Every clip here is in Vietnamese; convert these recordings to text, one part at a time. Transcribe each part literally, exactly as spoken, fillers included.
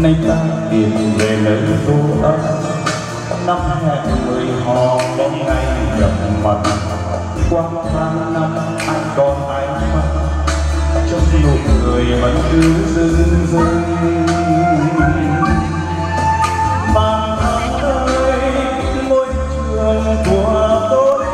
nay ta tìm về nơi vô âm, năm hẹn mười hò có ngày gặp mặt. Qua tháng năm ai còn ai mắt, trong nụ cười vẫn cứ rưng rưng. Mang ơi ngôi trường của tôi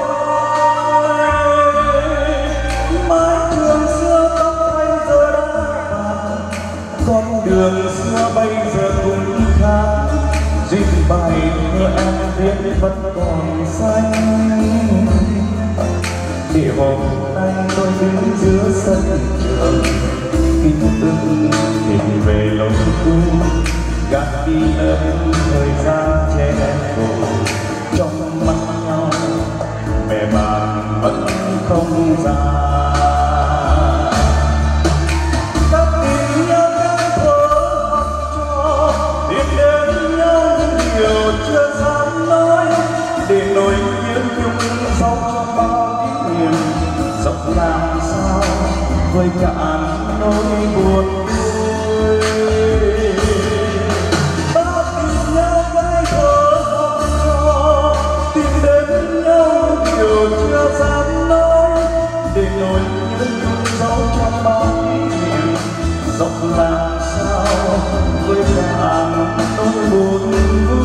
ơi, mái trường xưa tóc anh giờ đã bạc, con đường xưa bây giờ cũng khác. Duyên bài thơ em viết vẫn còn xanh, để hôm nay tôi đứng giữa sân trường, ký ức tìm về lâu cũ, gạt đi ơn thời gian che phủ. Trong mắt nhau bè bạn vẫn không ra, các tình nhớ các thơ học trò tìm đến nhau điều chưa dám nói, để nỗi nhớ nhung sau trong bao kỷ niệm dẫu làm sao với cả nỗi buồn vui. Ta tìm nhau gái thơ học trò tìm đến nhau điều chưa dám nói, để nỗi nhớ nhung dẫu trong bao kỷ niệm dẫu làm sao với cả nỗi buồn vui.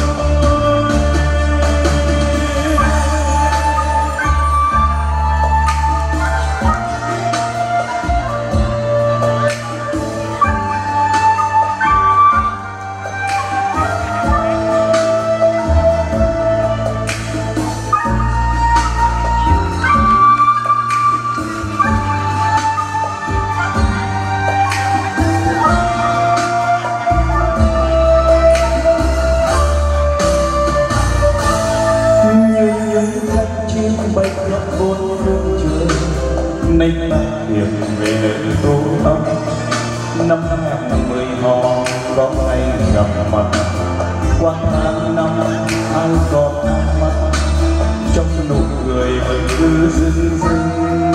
Bay khắp bốn phương trời, nay ta tìm về nơi tô ấm, năm hẹn mười hò có ngày gặp mặt. Qua tháng năm ai còn ai mắt, trong nụ cười vẫn cứ rưng rưng.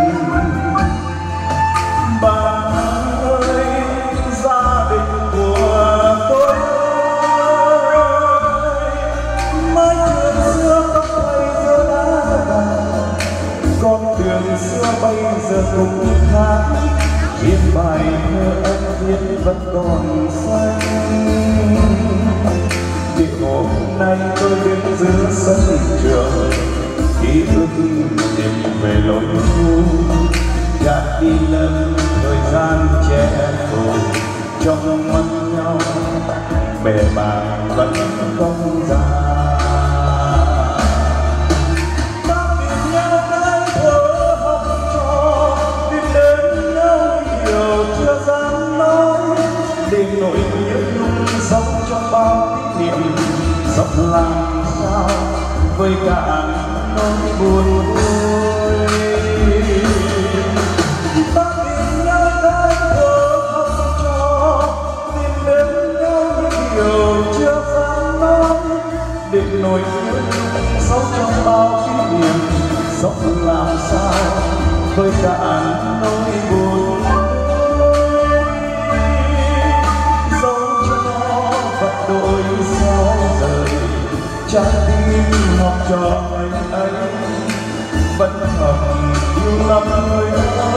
Bạn ơi gia đình của tôi ơi, mái trường xưa tóc bay giờ đã bạc, con đường xưa bây giờ cũng khác. Viết bài thơ em viết vẫn còn xanh, để hôm nay tôi đứng giữa sân trường, ký ức tìm về lối cũ, gạt đi lần thời gian che phủ. Trong mắt nhau bè bạn vẫn không ra, để nỗi nhớ nhung sống trong bao kỷ niệm dẫu làm sao với cả nỗi buồn vui. Ta tìm nhau gái thơ học trò tìm đến nhau những điều chưa dám nói, để nỗi nhớ nhung sống trong bao kỷ niệm dẫu làm sao với cả nỗi buồn. Đôi sao rời trái tim học trò ngày ấy vẫn thầm yêu lắm người.